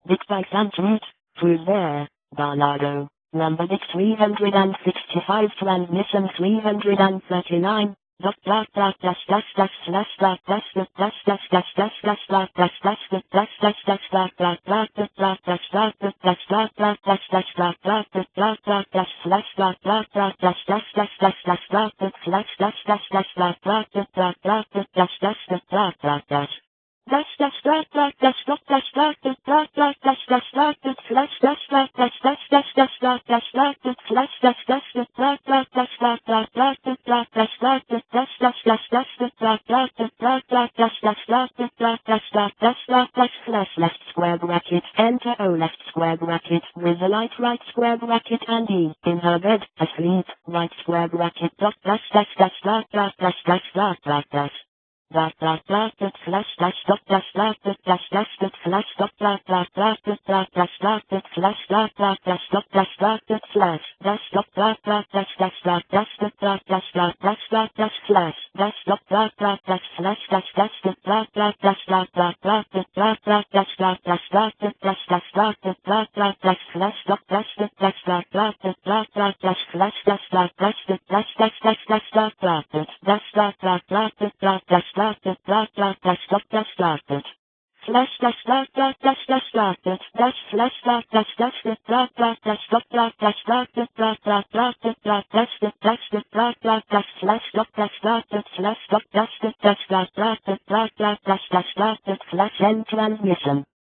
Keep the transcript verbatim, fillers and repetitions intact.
Big Bikes and Treat, Cruise there, Gallardo. Number Big three hundred sixty-five transmission three hundred thirty-nine. Dot dot dot dash dash dash slash dot dash dot dash dash dash dash dash dot dash dash dot dash dash dash dot dot dot dot dot dash dot dot dash dot dot dash dash dot dot dot dot dot dash slash dot dot dot dash dash dash dash dash dot dot slash dash dash dash dot dot dot dot dot dot dash dash dot dot dot dash. Dash dash dot dot dash dot dash dot dot dot dot dash dash dot dot slash dash dot dash dash dash dash dot dash dot dot slash dash dash dot dot dot dash dot dot dot dot dot dash dot dot dash dash dash dash dot dot dot dot dot dash dash dot dot dot dash dot dash dot dash slash left square bracket enter O left square bracket with a light right square bracket and E in her bed asleep right square bracket dot dash dash dash dot dot dash dash dot dot dash. Dot dot dot dot slash dash dot dash dot dot dash dash dot slash dot dot dot dot dot dot dash dot dot slash dot dot dash dot dash dot dot slash dash dot dot dot dash dash dot dash dot dot dash dot dash dot dash slash dash dot dot dot dash slash dash dash dot dot dot dash dot dot dot dot dot dot dash dot dash dot dot dash dash dot dot dot dot dash slash dot dash dot dash dot dot dot dot dot dash slash dash dot dash dot dash dash dash dash dot dot dot dash dot dot dot dot dot dash dot dot dot dot dash dot dash dot dot slash dash dot dot dash dash dot dot dash slash dot dash dash dot dot dot dash dot dot dash dot dot dot dot dot dot dot dash dot dash dot dot dot dash slash dot dash dot dot slash dot dash dot dash dot dot dot dot dot dash dash dot dot slash end transmission.